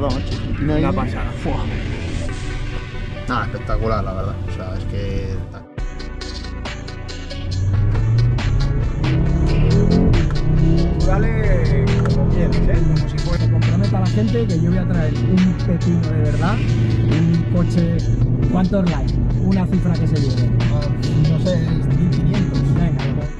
verdad, macho. Una pasada. Nada, espectacular, la verdad. O sea, es que... Dale como quieres, ¿eh? Como si fuera. Comprometa a la gente que yo voy a traer un pepino de verdad, un coche. ¿Cuántos likes? Una cifra que se lleve. No sé, 1500. Venga,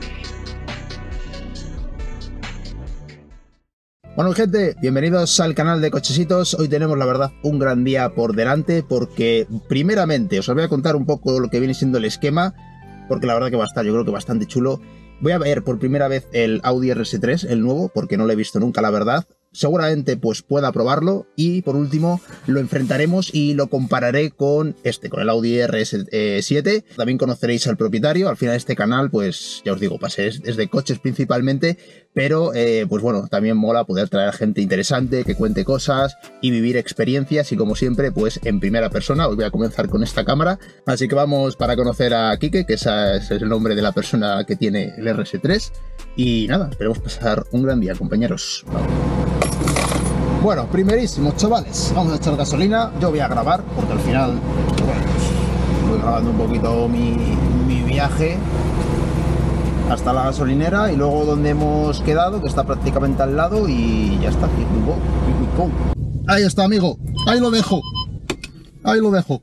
Bueno, gente, bienvenidos al canal de Cochesitos. Hoy tenemos, la verdad, un gran día por delante porque, primeramente, os voy a contar un poco lo que viene siendo el esquema, porque la verdad que va a estar, yo creo que bastante chulo. Voy a ver por primera vez el Audi RS3, el nuevo, porque no lo he visto nunca, la verdad. Seguramente pues pueda probarlo y por último lo enfrentaremos y lo compararé con con el Audi RS7. También conoceréis al propietario. Al final este canal, pues ya os digo, es de coches principalmente, pero pues bueno, también mola poder traer gente interesante que cuente cosas y vivir experiencias y como siempre pues en primera persona. Hoy voy a comenzar con esta cámara, así que vamos para conocer a Quique, que ese es el nombre de la persona que tiene el RS3 y nada, esperemos pasar un gran día, compañeros. Vamos. Bueno, primerísimos, chavales, vamos a echar gasolina. Yo voy a grabar porque al final, bueno, pues, voy grabando un poquito mi viaje hasta la gasolinera y luego donde hemos quedado, que está prácticamente al lado, y ya está. Ahí está, amigo, ahí lo dejo, ahí lo dejo.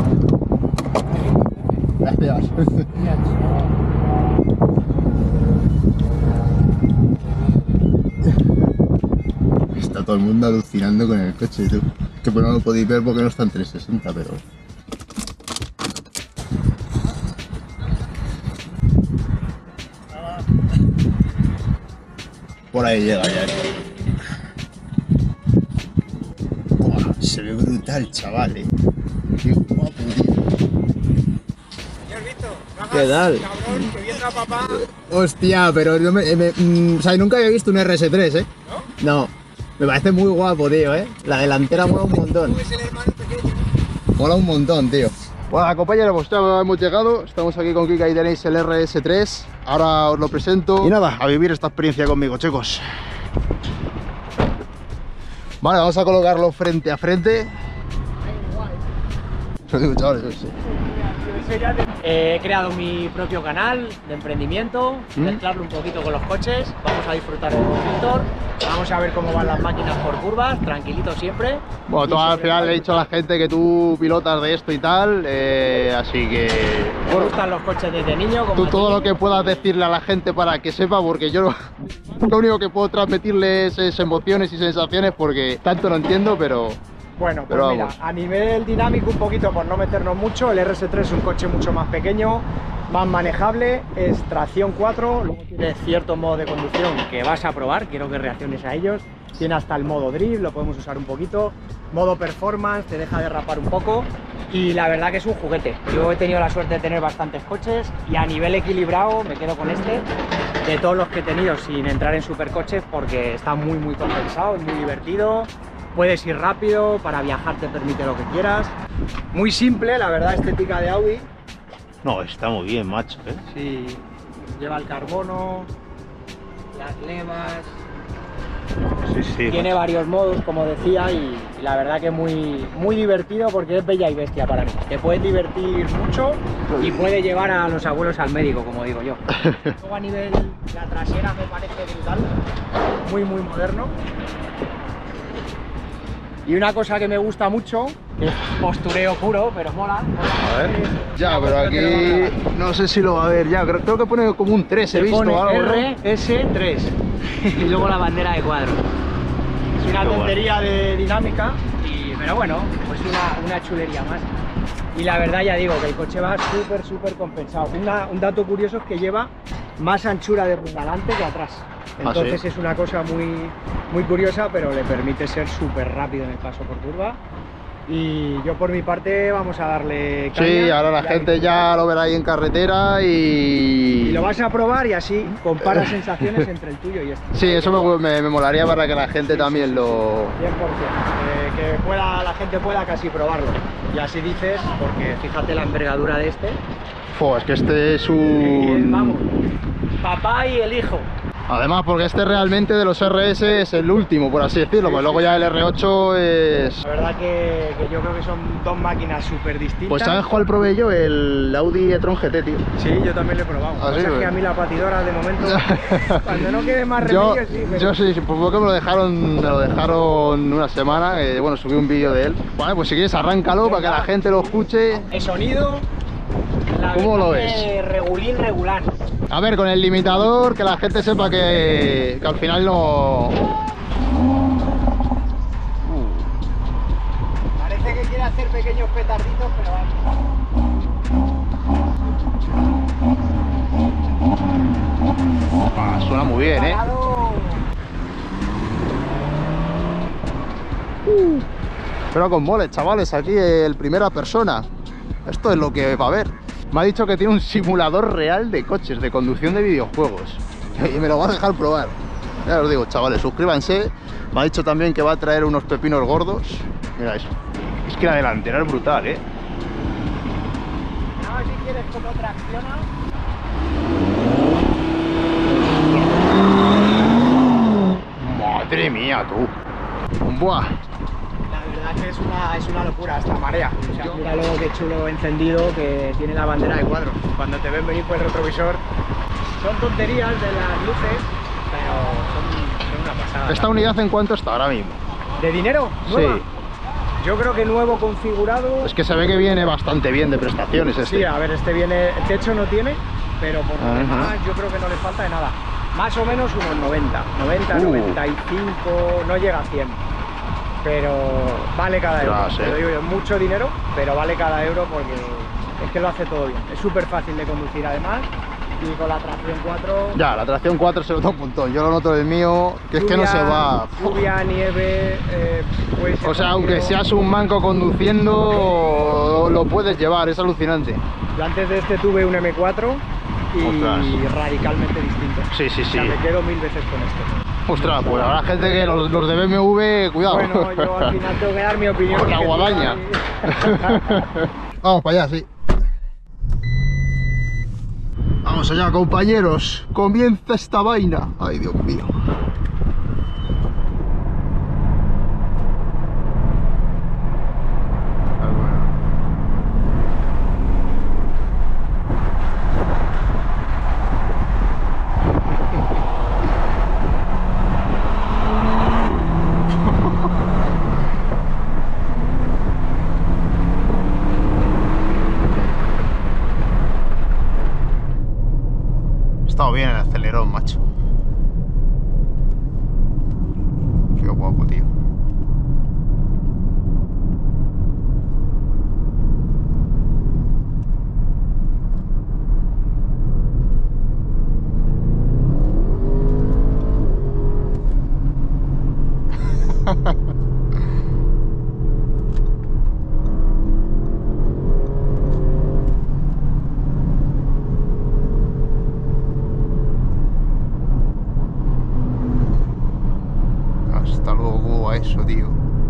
Gracias. Está todo el mundo alucinando con el coche, tú. Que pues no lo podéis ver porque no está en 360, pero... Por ahí llega ya. Buah, se ve brutal, chaval, Qué guapo, tío. ¿Qué tal? Cabrón, que viene a papá. Hostia, pero no o sea, nunca había visto un RS3, ¿eh? No. Me parece muy guapo, tío, La delantera mola un montón. Mola un montón, tío. Bueno, compañeros, pues ya hemos llegado. Estamos aquí con Kika y tenéis el RS3. Ahora os lo presento. Y nada, a vivir esta experiencia conmigo, chicos. Vale, vamos a colocarlo frente a frente. Lo digo, chavales, sí. He creado mi propio canal de emprendimiento, mezclarlo un poquito con los coches, vamos a disfrutar del conductor, vamos a ver cómo van las máquinas por curvas, tranquilito siempre. Bueno, tú al final le he dicho a la gente que tú pilotas de esto y tal, así que... Me gustan los coches desde niño. Como tú todo lo que puedas decirle a la gente para que sepa, porque yo lo único que puedo transmitirles es emociones y sensaciones, porque tanto no entiendo, pero... Bueno, pues mira, a nivel dinámico un poquito, por no meternos mucho, el RS3 es un coche mucho más pequeño, más manejable, es tracción 4, luego tiene ciertos modos de conducción que vas a probar, quiero que reacciones a ellos, tiene hasta el modo drift, lo podemos usar un poquito, modo performance, te deja derrapar un poco y la verdad que es un juguete. Yo he tenido la suerte de tener bastantes coches y a nivel equilibrado me quedo con este, de todos los que he tenido sin entrar en supercoches porque está muy compensado, es muy divertido. Puedes ir rápido, para viajar te permite lo que quieras. Muy simple, la verdad, estética de Audi. No, está muy bien, macho, Sí, lleva el carbono, las levas. Sí, Tiene varios modos, como decía, y la verdad que muy divertido porque es bella y bestia para mí. Te puedes divertir mucho y puede llevar a los abuelos al médico, como digo yo. Luego a nivel, la trasera me parece brutal, muy moderno. Y una cosa que me gusta mucho, que es postureo puro, pero mola. A ver. Ya, pero aquí no sé si lo va a ver ya. Creo que pone como un 3, he visto pone algo, ¿no? RS3 y luego la bandera de cuadro. Es una tontería de dinámica, pero bueno, pues una chulería más. Y la verdad ya digo que el coche va súper compensado. Un dato curioso es que lleva más anchura de rueda delante que atrás. Entonces es una cosa muy curiosa, pero le permite ser súper rápido en el paso por curva. Y yo por mi parte vamos a darle caña. Sí, ahora la gente ya lo verá ahí en carretera y lo vas a probar y así compara sensaciones entre el tuyo y este. Sí, eso me molaría para que la gente también lo... 100%, que la gente pueda casi probarlo. Y así dices, porque fíjate la envergadura de este. Es que este es un... Vamos, papá y el hijo. Además, porque este realmente de los RS es el último, por así decirlo, pues luego ya el R8 es... La verdad que yo creo que son dos máquinas súper distintas. Pues ¿sabes cuál probé yo? El Audi e-tron GT, tío. Sí, yo también lo he probado. ¿Ah, sí? Es que a mí la batidora de momento, cuando no quede más remedio, sí. Pero... Yo sí, pues porque me lo dejaron una semana, bueno, subí un vídeo de él. Vale, pues si quieres arráncalo para que la gente lo escuche. El sonido... ¿Cómo lo ves? Regulín, regular. A ver, con el limitador, que la gente sepa que al final no... Parece que quiere hacer pequeños petarditos, pero vamos. Suena muy bien, ¿eh? Pero con moles, chavales, aquí el primera persona. Esto es lo que va a haber. Me ha dicho que tiene un simulador real de coches, de conducción de videojuegos. Y me lo va a dejar probar. Ya os digo, chavales, suscríbanse. Me ha dicho también que va a traer unos pepinos gordos. Mira eso. Es que la delantera es brutal, ¿eh? A ver si quieres cómo tracciona. Madre mía, tú. Buah. La verdad que es una locura esta marea. O sea, míralo qué chulo encendido que tiene la bandera de cuadros. Cuando te ven venir por el retrovisor, son tonterías de las luces, pero son una pasada. ¿Esta unidad en cuánto está ahora mismo? ¿De dinero? ¿Nueva? Sí. Yo creo que nuevo configurado... Es que se ve que viene bastante bien de prestaciones este. Sí, a ver, este viene... El techo no tiene, pero por lo demás yo creo que no le falta de nada. Más o menos unos 90, 95, no llega a 100. Pero vale cada euro. Te lo digo yo, mucho dinero, pero vale cada euro porque es que lo hace todo bien. Es súper fácil de conducir además. Y con la tracción 4... Ya, la tracción 4 se nota un montón. Yo lo noto del mío, que lluvia, es que no se va. Lluvia, nieve... o sea, aunque seas un manco conduciendo, lo puedes llevar, es alucinante. Yo antes de este tuve un M4 y radicalmente distinto. Sí, sí, sí. O sea, me quedo 1000 veces con este. Ostras, pues habrá gente que los de BMW, cuidado. Bueno, yo al final tengo que dar mi opinión. Con la guadaña. Vamos para allá, sí. Vamos allá, compañeros. Comienza esta vaina. Ay, Dios mío. Bien el acelerón, macho. Qué guapo, tío. Hasta luego a eso, tío.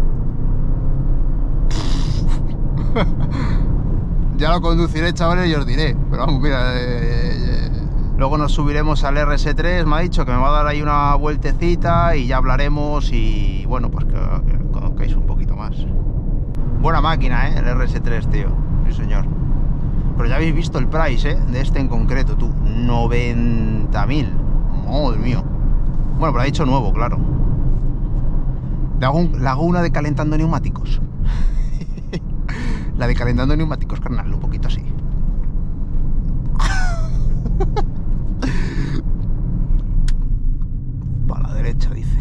Ya lo conduciré, chavales, y os diré. Pero vamos, mira, luego nos subiremos al RS3. Me ha dicho que me va a dar ahí una vueltecita y ya hablaremos. Y bueno, pues que conozcáis un poquito más. Buena máquina, el RS3, tío. Sí, señor. Pero ya habéis visto el price, de este en concreto, tú. 90.000. Madre mía. Bueno, pero ha dicho nuevo, claro. Le hago una de calentando neumáticos. La de calentando neumáticos, carnal, un poquito así. Para la derecha, dice.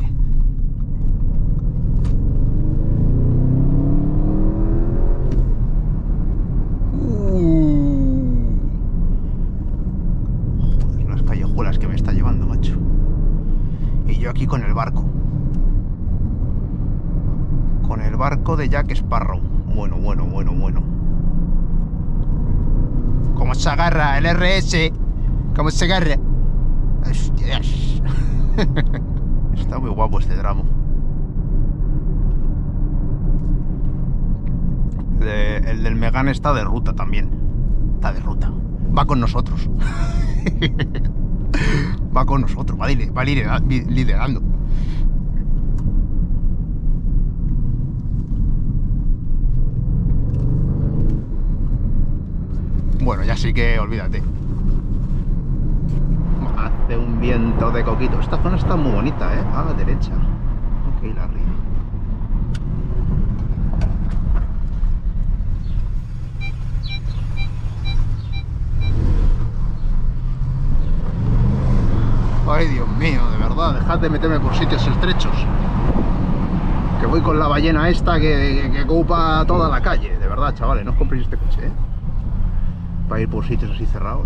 Joder, las callejuelas que me está llevando, macho. Y yo aquí con el barco. Con el barco de Jack Sparrow. Bueno. ¿Cómo se agarra el RS? ¿Cómo se agarra? Hostias. Está muy guapo este tramo. El del Megane está de ruta también. Está de ruta. Va con nosotros. Va con nosotros, va liderando. Bueno, ya sí que olvídate. Hace un viento de coquito. Esta zona está muy bonita, ¿eh? A la derecha. Ok, la río. Ay, Dios mío, de verdad, dejad de meterme por sitios estrechos. Que voy con la ballena esta que ocupa toda la calle. De verdad, chavales, no os compréis este coche, ¿eh? Para ir por sitios así cerrados.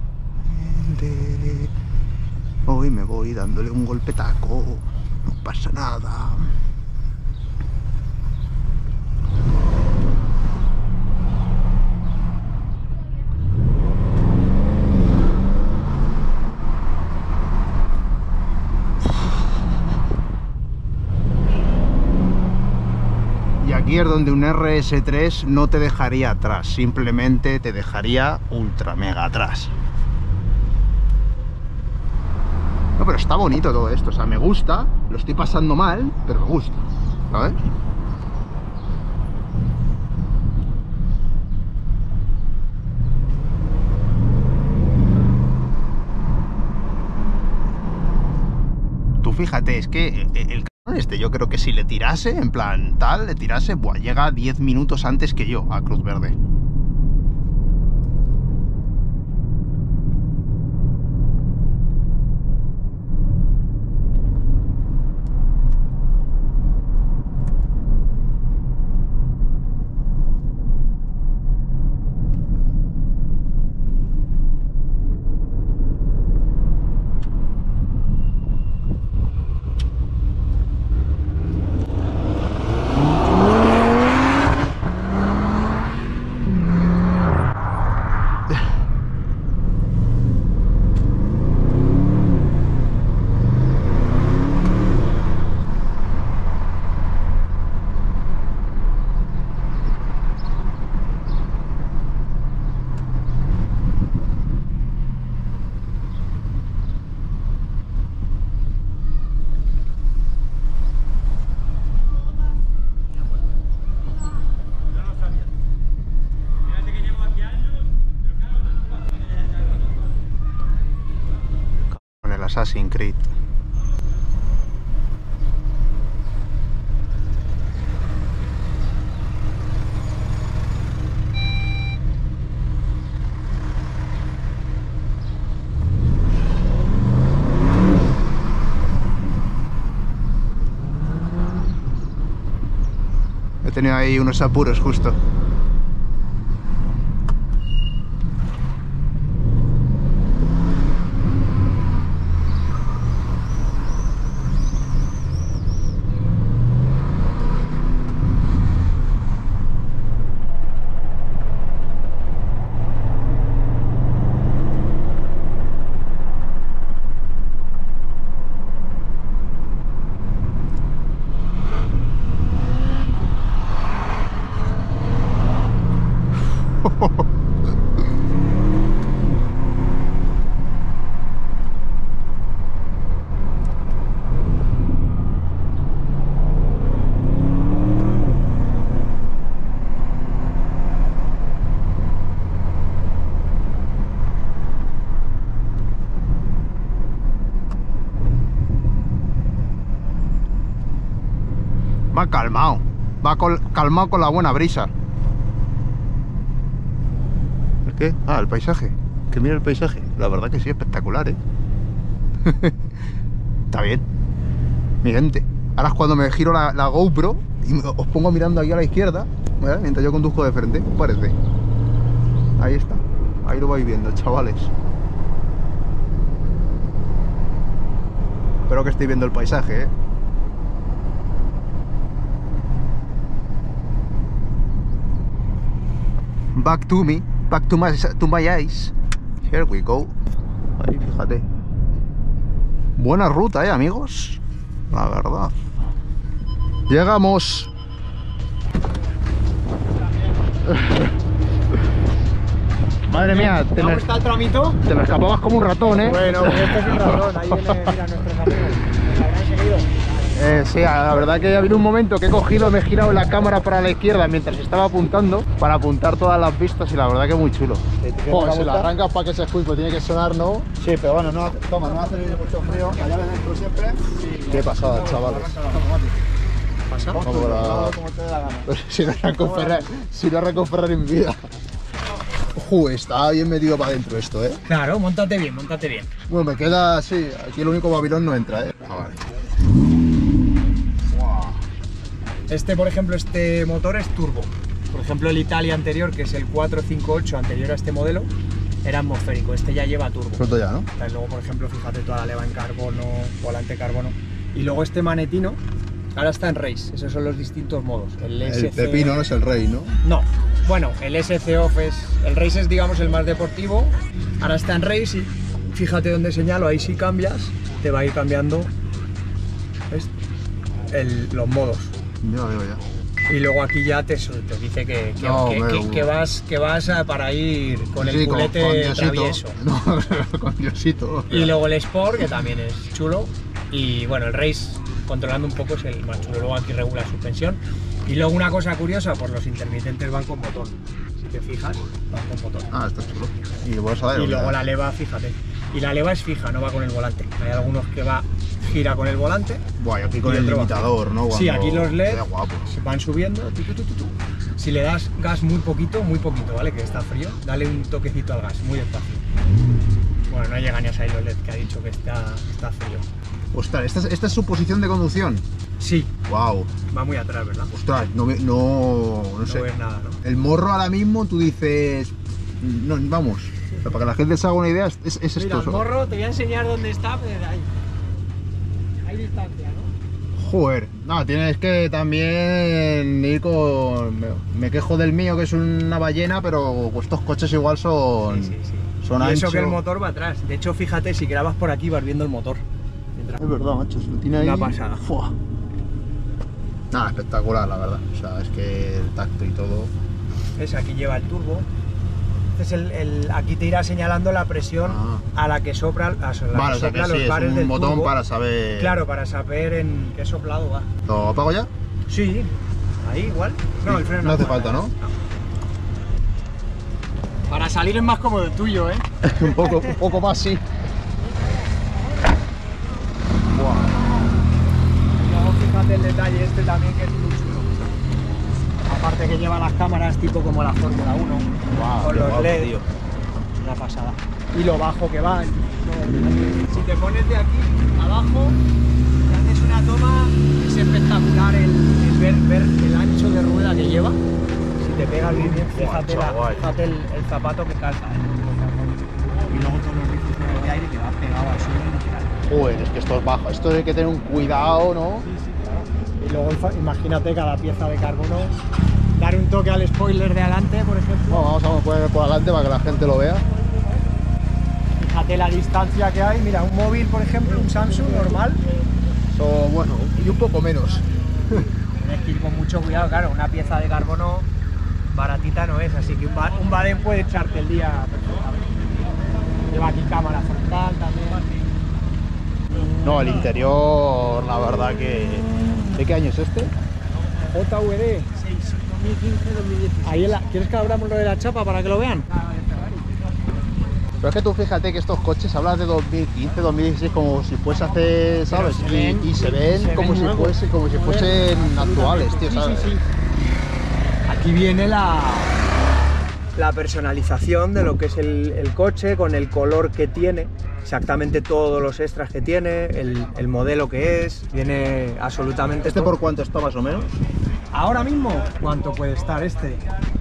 Hoy me voy dándole un golpetaco, no pasa nada. Y aquí es donde un RS3 no te dejaría atrás, simplemente te dejaría ultra mega atrás. No, pero está bonito todo esto, o sea, me gusta, lo estoy pasando mal, pero me gusta, ¿sabes? Tú fíjate, es que el cabrón este, yo creo que si le tirase, en plan tal, le tirase, buah, llega 10 minutos antes que yo a Cruz Verde. Assassin's Creed. He tenido ahí unos apuros justo. Va calmado, calmado con la buena brisa. ¿El qué? Ah, el paisaje. Que mira el paisaje. La verdad que sí, espectacular, ¿eh? Está bien. Mi gente. Ahora es cuando me giro la GoPro y os pongo mirando aquí a la izquierda, ¿verdad? Mientras yo conduzco de frente, ¿os parece? Ahí está. Ahí lo vais viendo, chavales. Espero que estéis viendo el paisaje, ¿eh? Back to me, back to my eyes. Here we go. Ahí, fíjate. Buena ruta, amigos. La verdad. Llegamos. Madre mía, ¿Cómo está el tramito? te me escapabas como un ratón, ¿eh? Bueno, pues este es un ratón. Ahí viene, mira, nuestros amigos. ¿Lo habrán seguido? Sí, la verdad que ha habido un momento que he cogido, me he girado la cámara para la izquierda mientras estaba apuntando para apuntar todas las vistas y la verdad que muy chulo. Joder, si la arrancas para que se escuche, pues tiene que sonar, ¿no? Sí, pero bueno, no, toma, no hace mucho frío. Allá dentro siempre. Sí, Qué pasada, chavales. ¿Pasa? Vamos para... Como te dé la gana. Si no arranco Ferrari en vida. Está bien metido para adentro esto, ¿eh? Claro, móntate bien, móntate bien. Bueno, me queda así. Aquí el único Babilón no entra, ¿eh? Vale. Este, por ejemplo, este motor es turbo. Por ejemplo, el Italia anterior, que es el 458 anterior a este modelo, era atmosférico. Este ya lleva turbo. Suelto ya, ¿no? Luego, por ejemplo, fíjate toda la leva en carbono, volante carbono. Y luego este manetino, ahora está en race. Esos son los distintos modos. El pepino no es el rey, ¿no? No. Bueno, el SC Off es... El race es, digamos, el más deportivo. Ahora está en race y fíjate donde señalo, ahí sí cambias, te va a ir cambiando, ¿ves? Los modos. Ya veo ya. Y luego aquí ya te dice que vas para ir con el culete travieso. No, con Diosito. Y luego el Sport, que también es chulo. Y bueno, el Race, controlando un poco, es el más chulo. Luego aquí regula suspensión. Y luego una cosa curiosa, pues los intermitentes van con botón. Si te fijas, van con botón. Ah, está chulo. Y vas a ver. Y luego la leva, fíjate. Y la leva es fija, no va con el volante. Hay algunos que gira con el volante. Buah, y aquí con el limitador, ¿no? Sí, aquí los LED guapo. van subiendo. Si le das gas muy poquito, ¿vale? Que está frío, dale un toquecito al gas, muy despacio. Bueno, no llega ni a salir los LED, que ha dicho que está frío. Ostras, ¿esta es su posición de conducción? Sí. Wow. Va muy atrás, ¿verdad? Ostras, no sé. No ves nada, ¿no? El morro ahora mismo tú dices... No, vamos. Para que la gente se haga una idea, es esto. Mira, el morro, te voy a enseñar dónde está, pero ahí. Hay distancia, ¿no? Joder, no, tienes que también ir con... Me quejo del mío, que es una ballena, pero estos coches igual son... Sí. Son y anchos. eso que el motor va atrás. De hecho, fíjate, si grabas por aquí vas viendo el motor. Es verdad, macho, se lo tiene ahí. Una pasada. Fua. Nada, espectacular, la verdad. O sea, es que el tacto y todo... ¿Ves? Aquí lleva el turbo. Aquí te irá señalando la presión a la que sopla, vale, o sea que los sí, bares es un del botón turbo. para saber... Claro, para saber en qué soplado va. ¿Lo apago ya? Sí, ahí igual. No, el freno no hace falta, ¿no? Para salir es más cómodo el tuyo, ¿eh? un poco más, sí. Wow. Y luego fíjate el detalle este también, que es muy chulo. Aparte que lleva las cámaras tipo como la Fórmula 1, con los LED, tío. Una pasada. Y lo bajo que va. Si te pones de aquí abajo, te haces una toma, es espectacular el ver el ancho de rueda que lleva. Si te pegas bien, fíjate el zapato que calza. Y luego todos los dispositivos de aire que va pegado al suelo y lateral. Joder, es que esto es bajo. Esto hay que tener un cuidado, ¿no? Sí, claro. Y luego imagínate cada pieza de carbono. Dar un toque al spoiler de adelante, por ejemplo. Bueno, vamos a poner por adelante para que la gente lo vea. Fíjate la distancia que hay. Mira, un móvil, por ejemplo, un Samsung normal. Bueno, y un poco menos. Tienes que ir con mucho cuidado, claro. Una pieza de carbono baratita no es, así que un Baden puede echarte el día perfectamente. Lleva aquí cámara frontal también. No, el interior, la verdad que... ¿De qué año es este? JVD 6, 2015-2016. Ahí ¿Quieres que abramos lo de la chapa para que lo vean? Pero es que tú fíjate que estos coches hablas de 2015, 2016 como si fuese hace, ¿sabes? Y se ven como si fuesen actuales, tío, ¿sabes? Sí. Aquí viene la personalización de lo que es el coche, con el color que tiene, exactamente todos los extras que tiene, el modelo que es, viene absolutamente ¿Este todo. por cuánto está más o menos? Ahora mismo, ¿cuánto puede estar este?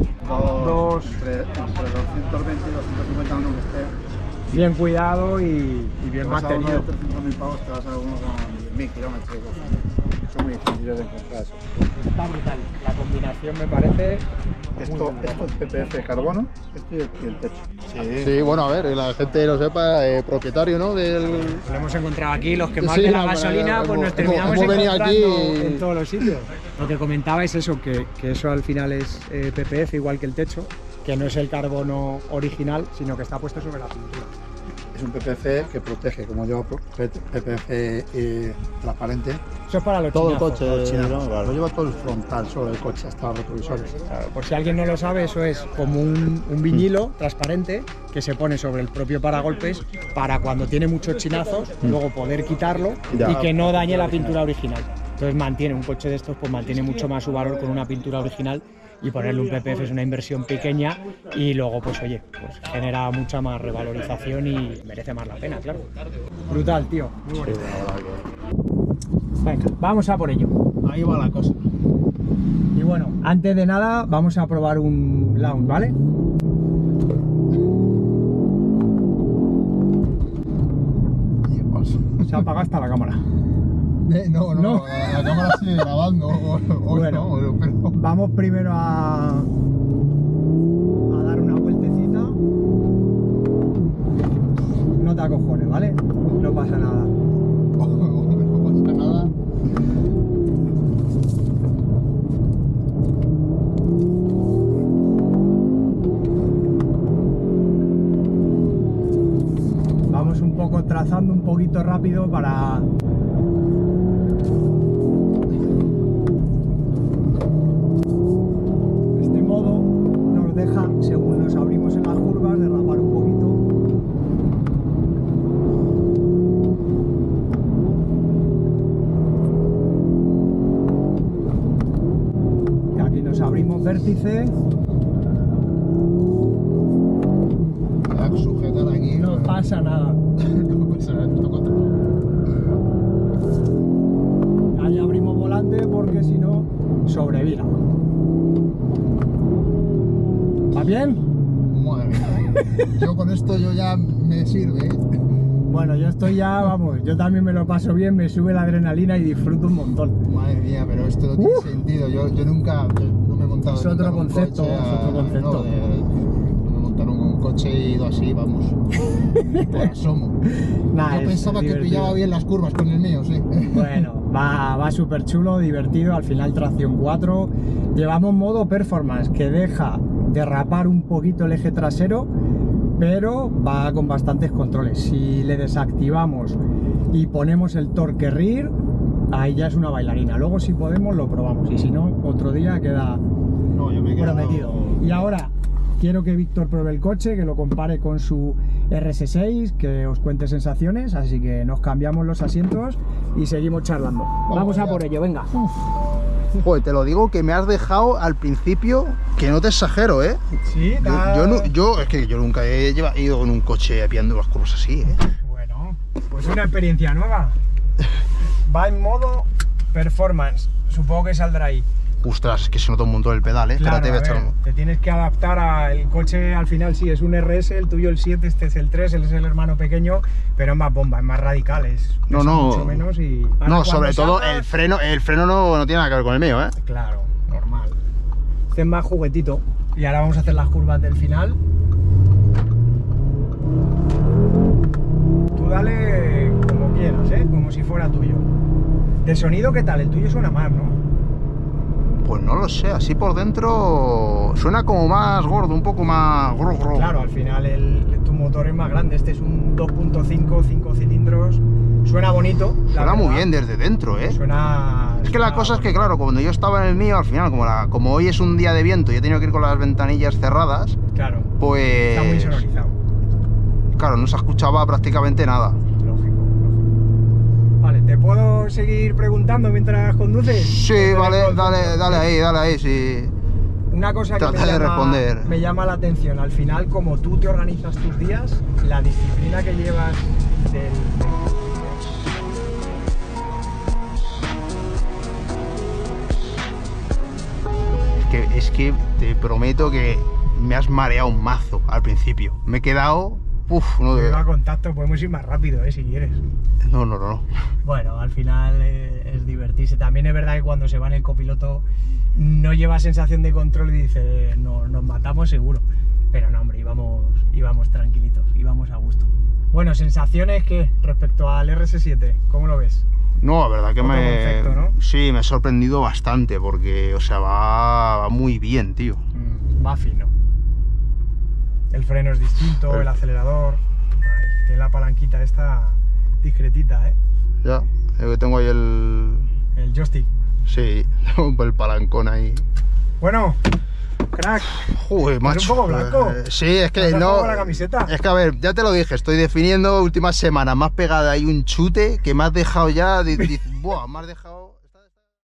Entre 220 y 250 años que esté. Bien cuidado y bien mantenido. Te vas a 300.000 pavos, te vas a unos 10.000 kilómetros. Son muy difíciles de encontrar eso. Está brutal. La combinación me parece... Esto es PPF de carbono, esto y el techo. Sí, bueno, a ver, la gente lo sepa, propietario, ¿no? Lo hemos encontrado aquí, los que más de la gasolina, pues nos terminamos encontrando aquí en todos los sitios. Lo que comentaba es eso, que eso al final es PPF, igual que el techo. que no es el carbono original, sino que está puesto sobre la pintura. Es un PPF que protege, como lleva PPF transparente. Eso es para los Todo el chinazos, coche, los chinazos. ¿no? Claro. Lo lleva todo el frontal sobre el coche, hasta los retrovisores. Claro, por si alguien no lo sabe, eso es como un vinilo transparente que se pone sobre el propio paragolpes para cuando tiene muchos chinazos, luego poder quitarlo y que no dañe la pintura original. Entonces mantiene un coche de estos, pues mantiene mucho más su valor con una pintura original, y ponerle un PPF es una inversión pequeña y luego pues oye, pues genera mucha más revalorización y merece más la pena, claro. Brutal, tío, muy bonito. Venga, vamos a por ello. Ahí va la cosa. Y bueno, antes de nada vamos a probar un launch, ¿vale? Se ha apagado hasta la cámara. No, la cámara sigue grabando. Bueno, pero... vamos primero a dar una vueltecita. No te acojones, ¿vale? No pasa nada. No pasa nada. Vamos un poco trazando un poquito rápido para... según nos abrimos en las curvas, derrapar un poquito. Y aquí nos abrimos vértice. Voy a sujetar aquí. No pasa nada. No pasa nada, esto controlado. Ahí abrimos volante porque si no, sobrevira. ¿Va bien? Madre mía. Yo con esto ya me sirve. Bueno, yo estoy ya, vamos, yo también me lo paso bien, me sube la adrenalina y disfruto un montón. Madre mía, pero esto no tiene sentido. Yo nunca, no me he montado. Es otro concepto, coche, es otro concepto. No me montaron un coche y he ido así, vamos. Por asomo. Nah, Yo pensaba que pillaba bien las curvas con el mío, sí. Bueno, va súper chulo, divertido, al final tracción 4. Llevamos modo performance que deja derrapar un poquito el eje trasero, pero va con bastantes controles. Si le desactivamos y ponemos el torque rear, ahí ya es una bailarina. Luego si podemos lo probamos y si no, otro día queda Yo me he quedado... prometido. Y ahora quiero que Víctor pruebe el coche, que lo compare con su RS6, que os cuente sensaciones, así que nos cambiamos los asientos y seguimos charlando. Vamos a por ello, venga. Pues te lo digo que me has dejado al principio, que no te exagero, ¿eh? Sí, Es que yo nunca he ido con un coche pillando las curvas así, ¿eh? Bueno, pues una experiencia nueva. Va en modo performance, supongo que saldrá ahí. Ostras, es que se nota un montón el pedal, ¿eh? Claro, Espérate, voy a echar te tienes que adaptar al coche, al final sí, es un RS, el tuyo el 7, este es el 3, él es el hermano pequeño, pero es más bomba, es más radical, pesa mucho menos y... No, sobre todo el freno no tiene nada que ver con el mío, ¿eh? Claro, normal. Este es más juguetito. Y ahora vamos a hacer las curvas del final. Tú dale como quieras, como si fuera tuyo. ¿De sonido qué tal? El tuyo suena más, ¿no? Pues no lo sé, así por dentro suena como más gordo, un poco más... Claro, al final tu motor es más grande, este es un 2.5, 5 cilindros, suena bonito. Suena muy bien desde dentro, ¿eh? Es que la cosa es que, claro, cuando yo estaba en el mío, al final, como hoy es un día de viento y he tenido que ir con las ventanillas cerradas, claro, pues... está muy sonorizado. Claro, no se escuchaba prácticamente nada. Vale, ¿te puedo seguir preguntando mientras conduces? Sí, vale, dale ahí, sí. Una cosa que me llama la atención, al final, como tú te organizas tus días, la disciplina que llevas Es que te prometo que me has mareado un mazo al principio. Me he quedado... no a contacto, podemos ir más rápido, si quieres. No. Bueno, al final es divertirse. También es verdad que cuando se va en el copiloto no lleva sensación de control y dice, no, nos matamos seguro. Pero no, hombre, íbamos tranquilitos, íbamos a gusto. Bueno, sensaciones que respecto al RS7, ¿cómo lo ves? No, la verdad que concepto, ¿no? Sí, me ha sorprendido bastante porque, o sea, va muy bien, tío. Va fino. El freno es distinto, el acelerador. Ay, tiene la palanquita esta discretita, ¿eh? Ya, tengo ahí el joystick. Sí, el palancón ahí. Bueno, crack. Joder, macho. Es un poco blanco. Sí, es que no. La camiseta. Es que a ver, ya te lo dije, estoy definiendo últimas semanas más pegada. Hay un chute que me has dejado ya. Buah, me has dejado.